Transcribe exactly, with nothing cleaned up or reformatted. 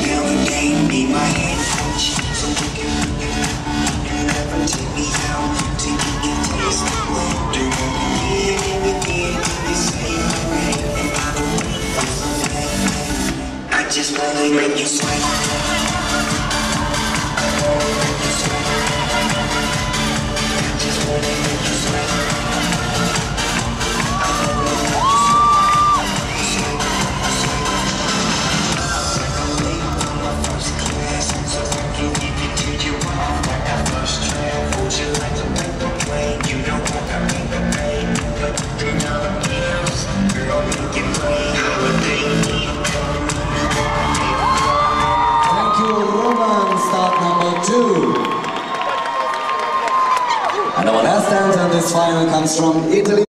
Elevate me, my head coach. So you can, you can, you can never take me out. Take me and taste the way. Do you want me and again? They say I'm right, and I don't want to play. I just wanna make you sweat. I wanna make you sweat. I just wanna make you sweat. I wanna make you sweat. Start number two. And our last answer in this final comes from Italy.